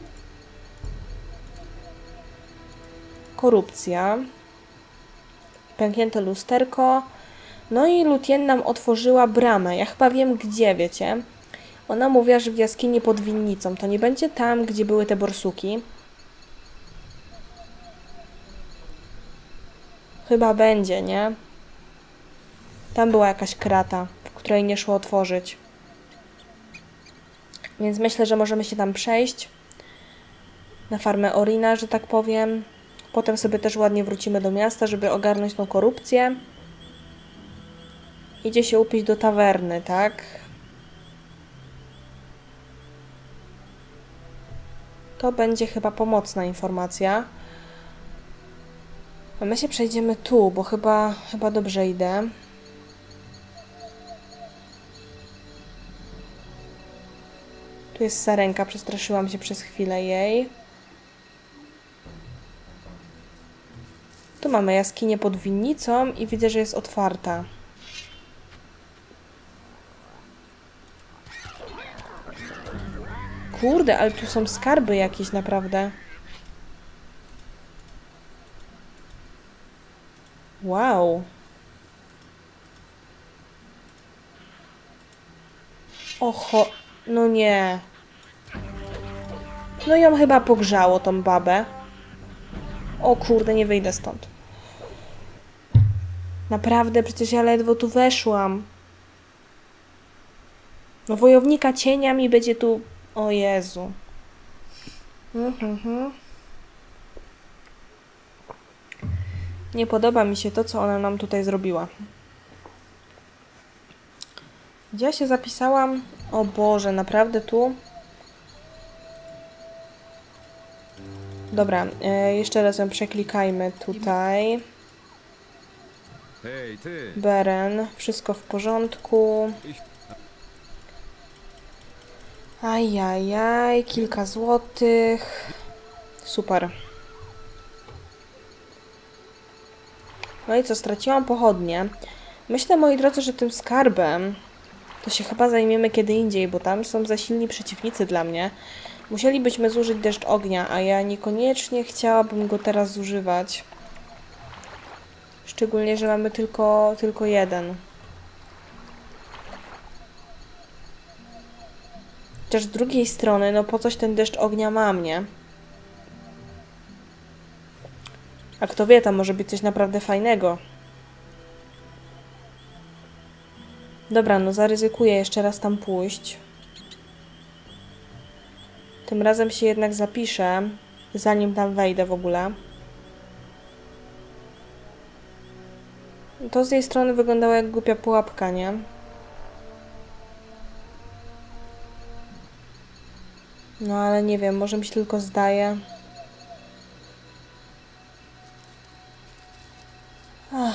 Korupcja. Pęknięte lusterko. No i Lúthien nam otworzyła bramę. Ja chyba wiem gdzie, wiecie. Ona mówiła, że w jaskini pod winnicą. To nie będzie tam, gdzie były te borsuki. Chyba będzie, nie? Tam była jakaś krata, w której nie szło otworzyć. Więc myślę, że możemy się tam przejść. Na farmę Orina, że tak powiem. Potem sobie też ładnie wrócimy do miasta, żeby ogarnąć tą korupcję. Idzie się upić do tawerny, tak? To będzie chyba pomocna informacja. A my się przejdziemy tu, bo chyba, chyba dobrze idę. Tu jest sarenka, przestraszyłam się przez chwilę jej. Tu mamy jaskinię pod winnicą i widzę, że jest otwarta. Kurde, ale tu są skarby jakieś naprawdę. Wow. Oho, no nie. No ją chyba pogrzało, tą babę. O kurde, nie wyjdę stąd. Naprawdę, przecież ja ledwo tu weszłam. No wojownika cienia mi będzie tu... O Jezu. Mhm. Nie podoba mi się to, co ona nam tutaj zrobiła. Gdzie ja się zapisałam? O Boże, naprawdę tu? Dobra, e, jeszcze raz ją przeklikajmy tutaj.
Hej, ty!
Beren, wszystko w porządku. Ajajaj, kilka złotych. Super. No i co, straciłam pochodnie. Myślę, moi drodzy, że tym skarbem to się chyba zajmiemy kiedy indziej, bo tam są za silni przeciwnicy dla mnie. Musielibyśmy zużyć deszcz ognia, a ja niekoniecznie chciałabym go teraz zużywać. Szczególnie, że mamy tylko, tylko jeden. Chociaż z drugiej strony, no po coś ten deszcz ognia mam, nie? A kto wie, tam może być coś naprawdę fajnego. Dobra, no zaryzykuję jeszcze raz tam pójść. Tym razem się jednak zapiszę, zanim tam wejdę w ogóle. To z jej strony wyglądało jak głupia pułapka, nie? No ale nie wiem, może mi się tylko zdaje. Ach.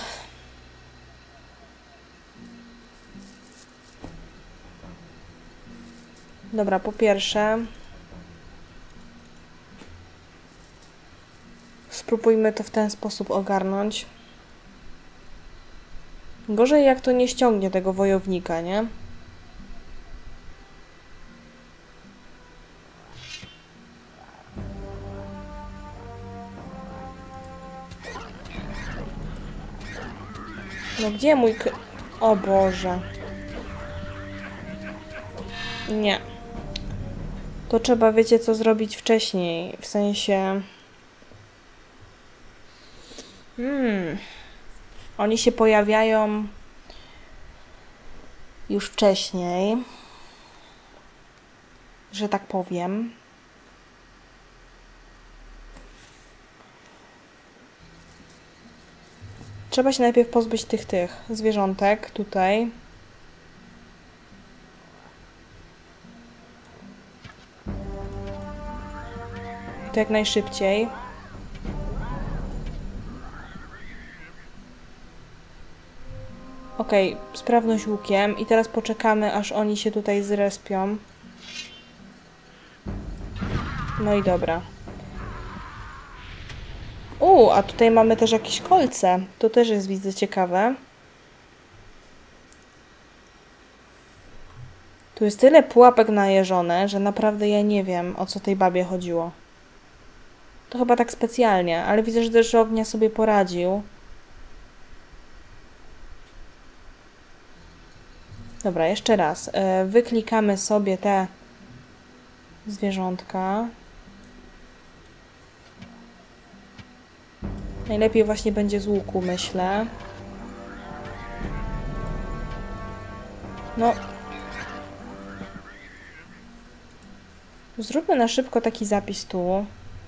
Dobra, po pierwsze spróbujmy to w ten sposób ogarnąć. Gorzej jak to nie ściągnie tego wojownika, nie? No gdzie mój k... O Boże. Nie. To trzeba, wiecie, co zrobić wcześniej. W sensie... Hmm... Oni się pojawiają już wcześniej, że tak powiem. Trzeba się najpierw pozbyć tych, tych zwierzątek tutaj. To jak najszybciej. Okej, okay, sprawność łukiem i teraz poczekamy, aż oni się tutaj zrespią. No i dobra. U, a tutaj mamy też jakieś kolce. To też jest, widzę, ciekawe. Tu jest tyle pułapek najeżone, że naprawdę ja nie wiem, o co tej babie chodziło. To chyba tak specjalnie, ale widzę, że deszcz ognia sobie poradził. Dobra, jeszcze raz. Wyklikamy sobie te zwierzątka. Najlepiej właśnie będzie z łuku, myślę. No. Zróbmy na szybko taki zapis tu.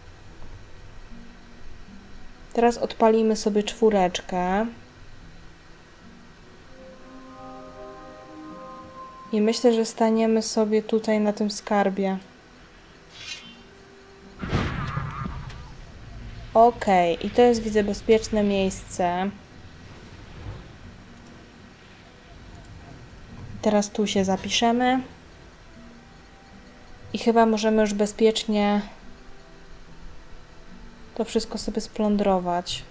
Teraz odpalimy sobie czwóreczkę. I myślę, że staniemy sobie tutaj na tym skarbie. Okej, okay. I to jest, widzę, bezpieczne miejsce. Teraz tu się zapiszemy. I chyba możemy już bezpiecznie to wszystko sobie splądrować.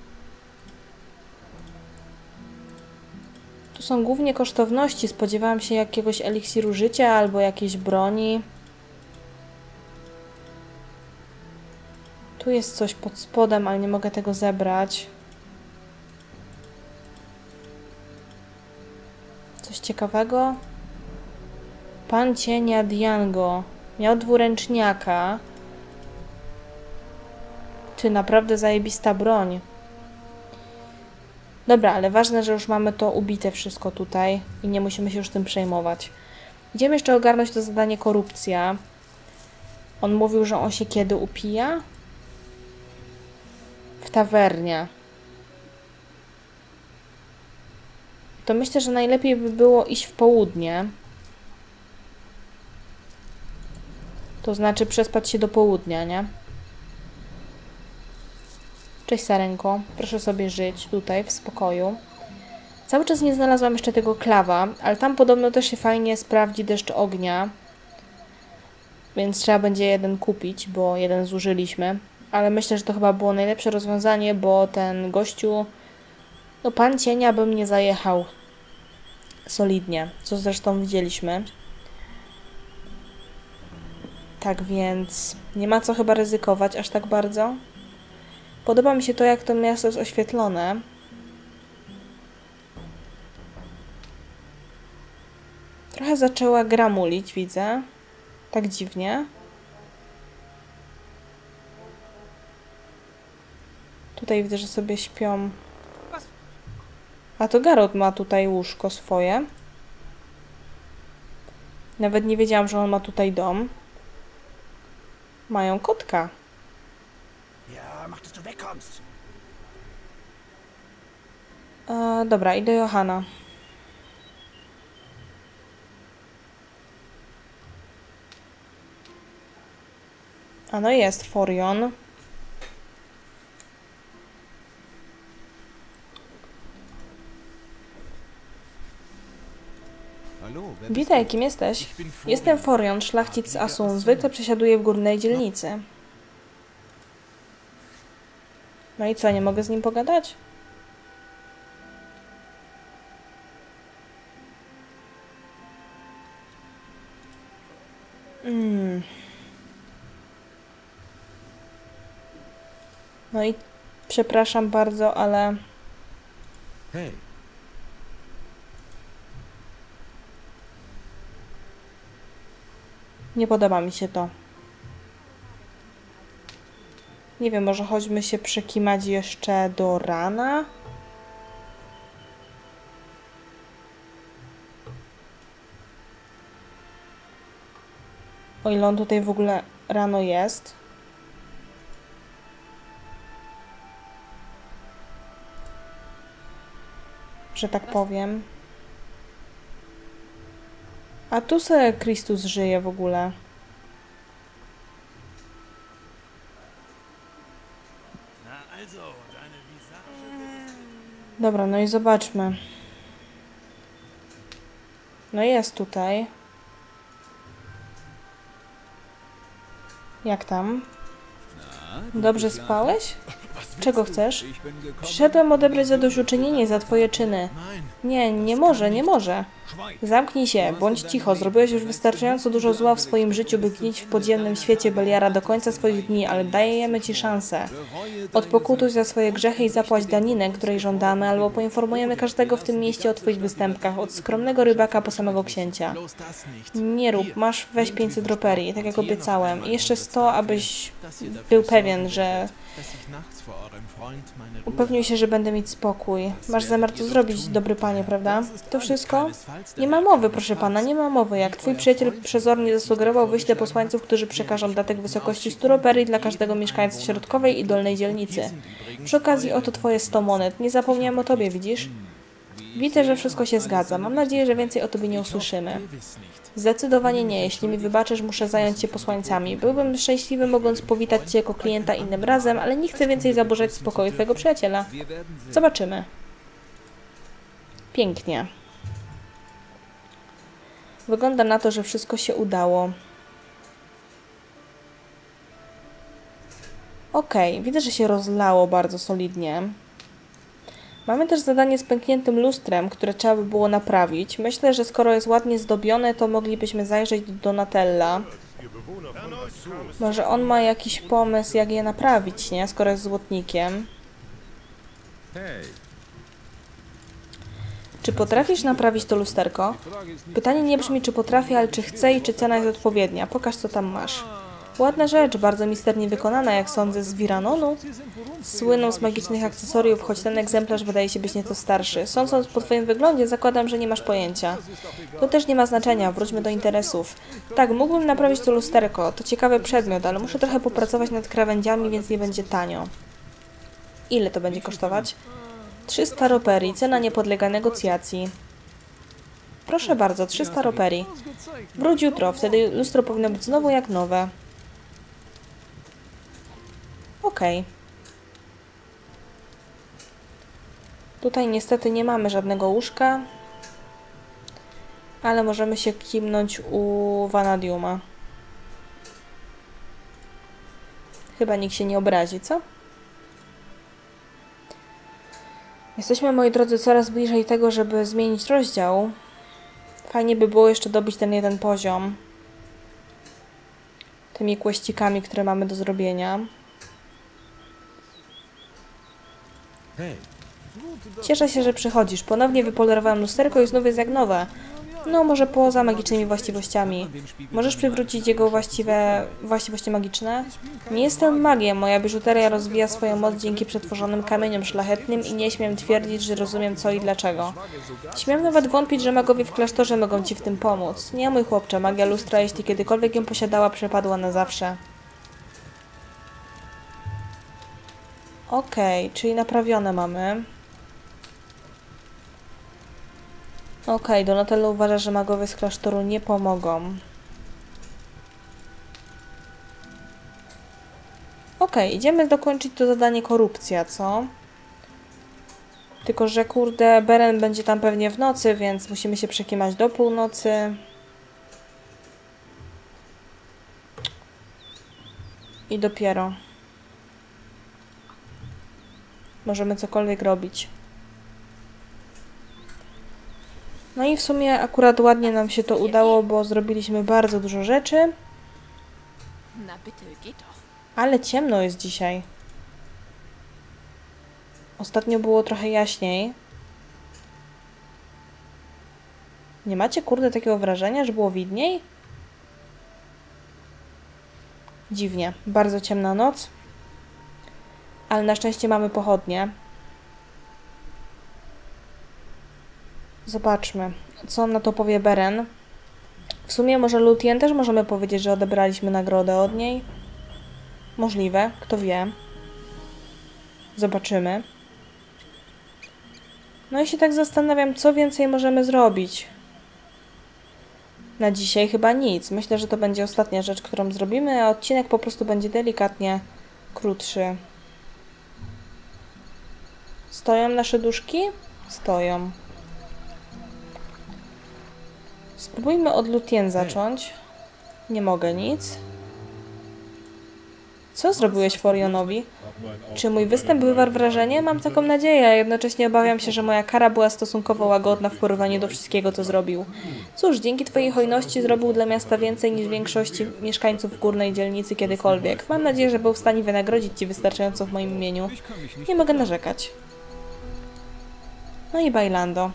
Tu są głównie kosztowności. Spodziewałam się jakiegoś eliksiru życia albo jakiejś broni. Tu jest coś pod spodem, ale nie mogę tego zebrać. ciekawego? Pan cienia Diango. Miał dwuręczniaka. Ty, naprawdę zajebista broń. Dobra, ale ważne, że już mamy to ubite wszystko tutaj i nie musimy się już tym przejmować. Idziemy jeszcze ogarnąć to zadanie korupcja. On mówił, że on się kiedy upija? W tawernie. To myślę, że najlepiej by było iść w południe. To znaczy przespać się do południa, nie? Cześć Sarenko. Proszę sobie żyć tutaj w spokoju. Cały czas nie znalazłam jeszcze tego klawa, ale tam podobno też się fajnie sprawdzi deszcz ognia. Więc trzeba będzie jeden kupić, bo jeden zużyliśmy. Ale myślę, że to chyba było najlepsze rozwiązanie, bo ten gościu... No pan cienia by mnie zajechał solidnie, co zresztą widzieliśmy. Tak więc nie ma co chyba ryzykować aż tak bardzo. Podoba mi się to, jak to miasto jest oświetlone. Trochę zaczęła gra mulić, widzę. Tak dziwnie. Tutaj widzę, że sobie śpią. A to Garot ma tutaj łóżko swoje. Nawet nie wiedziałam, że on ma tutaj dom. Mają kotka. E, dobra, idę Johana. A no jest Forion. Witaj, kim jesteś? Jestem Forion, szlachcic z Asun. Zwykle przesiaduję w górnej dzielnicy. No i co, nie mogę z nim pogadać? Mm. No i przepraszam bardzo, ale...
Hej,
Nie podoba mi się to. Nie wiem, może chodźmy się przekimać jeszcze do rana? O ile on tutaj w ogóle rano jest. Że tak powiem. A tu se Chrystus żyje w ogóle. Dobra, no i zobaczmy. No jest tutaj. Jak tam? Dobrze spałeś? Czego chcesz? Przyszedłem odebrać zadośćuczynienie za twoje czyny. Nie, nie może, nie może. Zamknij się, bądź cicho. Zrobiłeś już wystarczająco dużo zła w swoim życiu, by gnić w podziemnym świecie Beliara do końca swoich dni, ale dajemy ci szansę. Odpokutuj za swoje grzechy i zapłać daninę, której żądamy, albo poinformujemy każdego w tym mieście o twoich występkach, od skromnego rybaka po samego księcia. Nie rób, masz weź pięćset roperii, tak jak obiecałem. I jeszcze sto, abyś był pewien, że... Upewniuj się, że będę mieć spokój. Masz zamiar to zrobić, dobry panie, prawda? To wszystko? Nie ma mowy, proszę pana, nie ma mowy. Jak twój przyjaciel przezornie zasugerował, wyślę posłańców, którzy przekażą datek w wysokości stu roperii dla każdego mieszkańca środkowej i dolnej dzielnicy. Przy okazji oto twoje sto monet. Nie zapomniałem o tobie, widzisz? Widzę, że wszystko się zgadza. Mam nadzieję, że więcej o tobie nie usłyszymy. Zdecydowanie nie. Jeśli mi wybaczysz, muszę zająć się posłańcami. Byłbym szczęśliwy, mogąc powitać cię jako klienta innym razem, ale nie chcę więcej zaburzać spokoju twojego przyjaciela. Zobaczymy. Pięknie. Wygląda na to, że wszystko się udało. Okej, okay, widzę, że się rozlało bardzo solidnie. Mamy też zadanie z pękniętym lustrem, które trzeba by było naprawić. Myślę, że skoro jest ładnie zdobione, to moglibyśmy zajrzeć do Donatella. Może on ma jakiś pomysł, jak je naprawić, nie? Skoro jest złotnikiem. Czy potrafisz naprawić to lusterko? Pytanie nie brzmi, czy potrafię, ale czy chcę i czy cena jest odpowiednia. Pokaż, co tam masz. Ładna rzecz, bardzo misternie wykonana, jak sądzę, z Viranonu. Słyną z magicznych akcesoriów, choć ten egzemplarz wydaje się być nieco starszy. Sądząc po twoim wyglądzie, zakładam, że nie masz pojęcia. To też nie ma znaczenia, wróćmy do interesów. Tak, mógłbym naprawić to lusterko. To ciekawy przedmiot, ale muszę trochę popracować nad krawędziami, więc nie będzie tanio. Ile to będzie kosztować? trzysta roperii, cena nie podlega negocjacji. Proszę bardzo, trzysta roperii. Wróć jutro, wtedy lustro powinno być znowu jak nowe. Okej. Okay. Tutaj niestety nie mamy żadnego łóżka, ale możemy się kimnąć u Vanadiuma. Chyba nikt się nie obrazi, co? Jesteśmy, moi drodzy, coraz bliżej tego, żeby zmienić rozdział. Fajnie by było jeszcze dobić ten jeden poziom tymi kłeścikami, które mamy do zrobienia. Cieszę się, że przychodzisz. Ponownie wypolerowałem lusterko i znów jest jak nowe. No, może poza magicznymi właściwościami. Możesz przywrócić jego właściwe właściwości magiczne? Nie jestem magiem. Moja biżuteria rozwija swoją moc dzięki przetworzonym kamieniom szlachetnym i nie śmiem twierdzić, że rozumiem co i dlaczego. Śmiem nawet wątpić, że magowie w klasztorze mogą ci w tym pomóc. Nie, mój chłopcze, magia lustra, jeśli kiedykolwiek ją posiadała, przepadła na zawsze. Okej, okay, czyli naprawione mamy. Okej, okay, Donatello uważa, że magowie z klasztoru nie pomogą. Okej, okay, idziemy dokończyć to zadanie korupcja, co? Tylko, że kurde, Beren będzie tam pewnie w nocy, więc musimy się przekimać do północy. I dopiero możemy cokolwiek robić. No i w sumie akurat ładnie nam się to udało, bo zrobiliśmy bardzo dużo rzeczy. Ale ciemno jest dzisiaj. Ostatnio było trochę jaśniej. Nie macie, kurde, takiego wrażenia, że było widniej? Dziwnie. Bardzo ciemna noc. Ale na szczęście mamy pochodnie. Zobaczmy, co na to powie Beren. W sumie może Lúthien też możemy powiedzieć, że odebraliśmy nagrodę od niej. Możliwe, kto wie. Zobaczymy. No i się tak zastanawiam, co więcej możemy zrobić. Na dzisiaj chyba nic. Myślę, że to będzie ostatnia rzecz, którą zrobimy, a odcinek po prostu będzie delikatnie krótszy. Stoją nasze duszki? Stoją. Spróbujmy od Lúthien zacząć. Nie mogę nic. Co zrobiłeś Forionowi? Czy mój występ wywarł wrażenie? Mam taką nadzieję, a jednocześnie obawiam się, że moja kara była stosunkowo łagodna w porównaniu do wszystkiego, co zrobił. Cóż, dzięki twojej hojności zrobił dla miasta więcej niż większości mieszkańców górnej dzielnicy kiedykolwiek. Mam nadzieję, że był w stanie wynagrodzić ci wystarczająco w moim imieniu. Nie mogę narzekać. No i Bailando.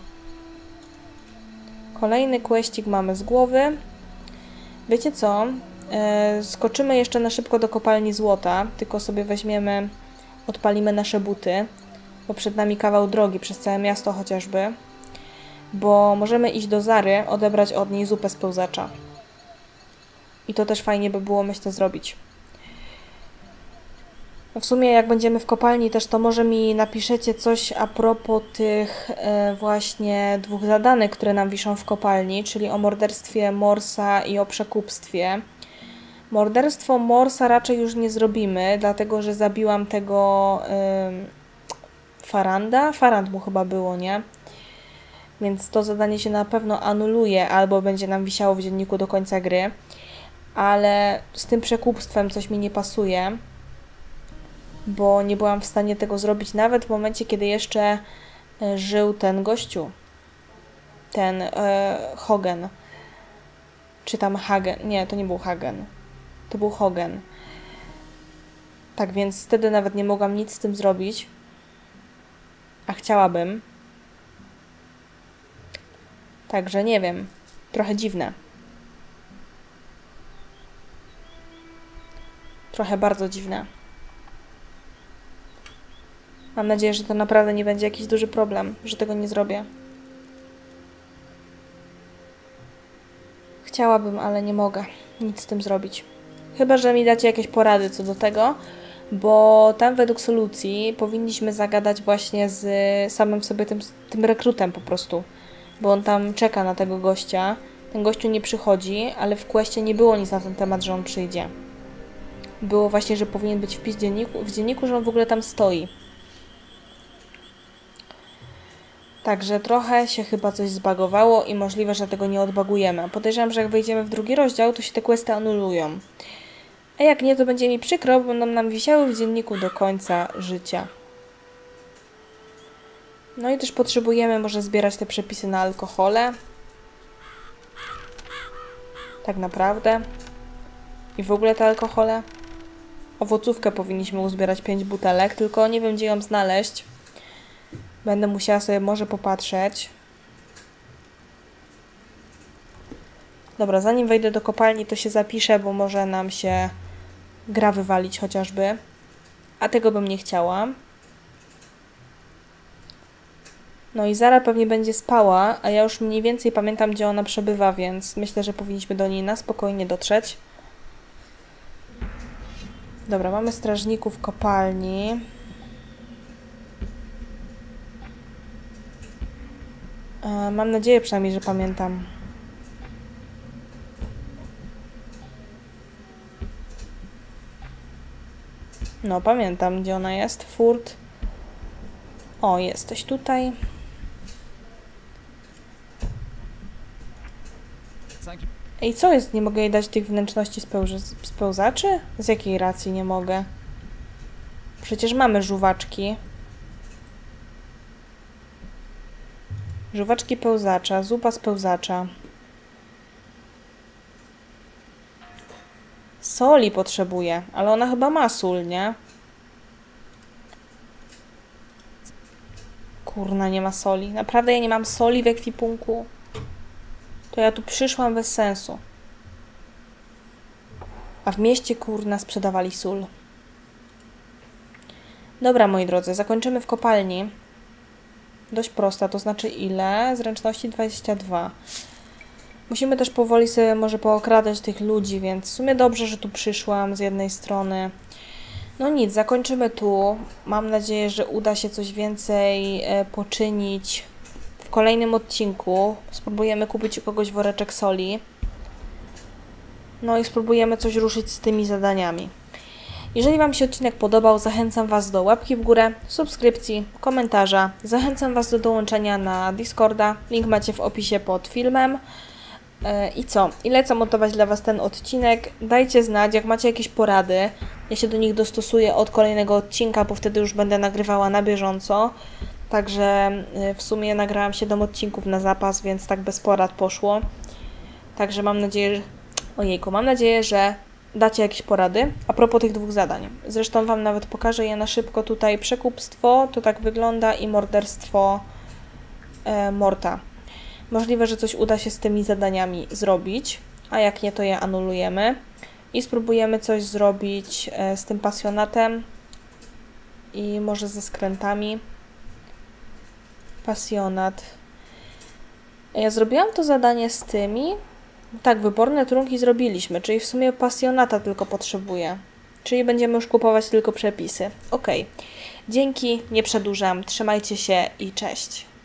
Kolejny questik mamy z głowy. Wiecie co? E, skoczymy jeszcze na szybko do kopalni złota, tylko sobie weźmiemy, odpalimy nasze buty, bo przed nami kawał drogi przez całe miasto chociażby, bo możemy iść do Zary, odebrać od niej zupę z pełzacza. I to też fajnie by było, myślę, zrobić. W sumie jak będziemy w kopalni też, to może mi napiszecie coś a propos tych e, właśnie dwóch zadanek, które nam wiszą w kopalni, czyli o morderstwie Morsa i o przekupstwie. Morderstwo Morsa raczej już nie zrobimy, dlatego że zabiłam tego e, Faranda. Farand mu chyba było, nie? Więc to zadanie się na pewno anuluje, albo będzie nam wisiało w dzienniku do końca gry. Ale z tym przekupstwem coś mi nie pasuje, bo nie byłam w stanie tego zrobić nawet w momencie, kiedy jeszcze żył ten gościu. Ten e, Hogen. Czy tam Hagen? Nie, to nie był Hagen. To był Hogen. Tak więc wtedy nawet nie mogłam nic z tym zrobić. A chciałabym. Także nie wiem. Trochę dziwne. Trochę bardzo dziwne. Mam nadzieję, że to naprawdę nie będzie jakiś duży problem, że tego nie zrobię. Chciałabym, ale nie mogę nic z tym zrobić. Chyba że mi dacie jakieś porady co do tego, bo tam według solucji powinniśmy zagadać właśnie z samym sobie tym, tym rekrutem po prostu. Bo on tam czeka na tego gościa. Ten gościu nie przychodzi, ale w questie nie było nic na ten temat, że on przyjdzie. Było właśnie, że powinien być wpis w dzienniku, w dzienniku, że on w ogóle tam stoi. Także trochę się chyba coś zbagowało i możliwe, że tego nie odbagujemy. Podejrzewam, że jak wejdziemy w drugi rozdział, to się te questy anulują. A jak nie, to będzie mi przykro, bo będą nam wisiały w dzienniku do końca życia. No i też potrzebujemy może zbierać te przepisy na alkohole. Tak naprawdę. I w ogóle te alkohole. Owocówkę powinniśmy uzbierać pięć butelek, tylko nie wiem, gdzie ją znaleźć. Będę musiała sobie może popatrzeć. Dobra, zanim wejdę do kopalni, to się zapiszę, bo może nam się gra wywalić chociażby. A tego bym nie chciała. No i Zara pewnie będzie spała, a ja już mniej więcej pamiętam, gdzie ona przebywa, więc myślę, że powinniśmy do niej na spokojnie dotrzeć. Dobra, mamy strażników kopalni. E, mam nadzieję przynajmniej, że pamiętam. No, pamiętam, gdzie ona jest. Furt. O, jesteś tutaj. Ej, co jest? Nie mogę jej dać tych wnętrzności spełż spełzaczy? Z jakiej racji nie mogę? Przecież mamy żuwaczki. Żuwaczki pełzacza, zupa z pełzacza. Soli potrzebuje, ale ona chyba ma sól, nie? Kurna, nie ma soli. Naprawdę ja nie mam soli w ekwipunku. To ja tu przyszłam bez sensu. A w mieście, kurna, sprzedawali sól. Dobra, moi drodzy, zakończymy w kopalni. Dość prosta, to znaczy ile? Zręczności dwadzieścia dwa. Musimy też powoli sobie może pookradać tych ludzi, więc w sumie dobrze, że tu przyszłam z jednej strony. No nic, zakończymy tu. Mam nadzieję, że uda się coś więcej e, poczynić w kolejnym odcinku. Spróbujemy kupić u kogoś woreczek soli. No i spróbujemy coś ruszyć z tymi zadaniami. Jeżeli Wam się odcinek podobał, zachęcam Was do łapki w górę, subskrypcji, komentarza. Zachęcam Was do dołączenia na Discorda. Link macie w opisie pod filmem. I co? I lecę montować dla Was ten odcinek. Dajcie znać, jak macie jakieś porady. Ja się do nich dostosuję od kolejnego odcinka, bo wtedy już będę nagrywała na bieżąco. Także w sumie nagrałam siedem odcinków na zapas, więc tak bez porad poszło. Także mam nadzieję, że... Ojejku, mam nadzieję, że dacie jakieś porady a propos tych dwóch zadań. Zresztą Wam nawet pokażę je na szybko tutaj. Przekupstwo, to tak wygląda, i morderstwo e, Morta. Możliwe, że coś uda się z tymi zadaniami zrobić, a jak nie, to je anulujemy. I spróbujemy coś zrobić e, z tym pasjonatem i może ze skrętami. Pasjonat. Ja zrobiłam to zadanie z tymi. Tak, wyborne trunki zrobiliśmy, czyli w sumie pasjonata tylko potrzebuję. Czyli będziemy już kupować tylko przepisy. Ok. Dzięki, nie przedłużam. Trzymajcie się i cześć.